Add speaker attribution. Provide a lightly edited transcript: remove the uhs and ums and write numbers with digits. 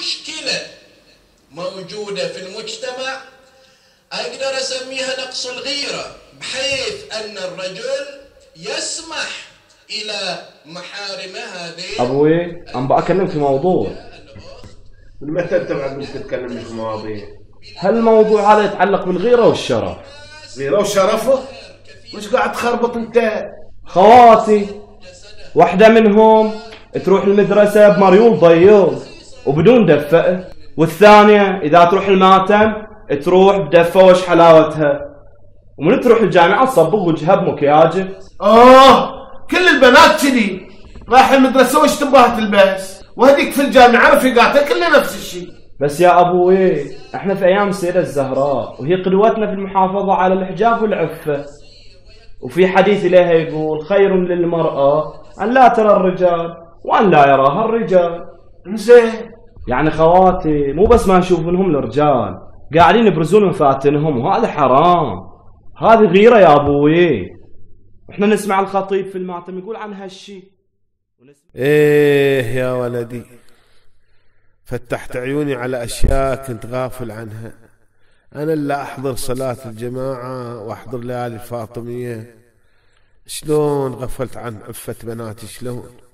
Speaker 1: مشكلة موجودة في المجتمع أقدر أسميها نقص الغيرة، بحيث أن الرجل يسمح إلى محارم هذه.
Speaker 2: أبوي عم بأكلم في موضوع.
Speaker 3: من متى أنت بعد تتكلم في مواضيع؟
Speaker 2: هل الموضوع هذا يتعلق بالغيرة والشرف؟
Speaker 3: غيرة وشرفه؟ مش قاعد تخربط أنت؟
Speaker 2: خواتي واحدة منهم تروح المدرسة بمريول ضيوض وبدون دفة، والثانية إذا تروح الماتم تروح بدفة وش حلاوتها، ومن تروح الجامعة تصبغ وجهها بمكياج.
Speaker 3: كل البنات كذي، راح المدرسة وش تبغى تلبس، وهديك في الجامعة رفيقاتها كلها نفس الشيء.
Speaker 2: بس يا أبوي احنا في أيام السيدة الزهراء، وهي قدوتنا في المحافظة على الحجاب والعفة، وفي حديث لها يقول خير للمرأة أن لا ترى الرجال وأن لا يراها الرجال.
Speaker 3: زين،
Speaker 2: يعني خواتي مو بس ما نشوف منهم الرجال، قاعدين يبرزون مفاتنهم، وهذا حرام، هذه غيرة يا أبوي. احنا نسمع الخطيب في الماتم يقول عن هالشي.
Speaker 3: ايه يا ولدي، فتحت عيوني على أشياء كنت غافل عنها. أنا اللي أحضر صلاة الجماعة وأحضر ليالي الفاطمية، شلون غفلت عن عفة بناتي، شلون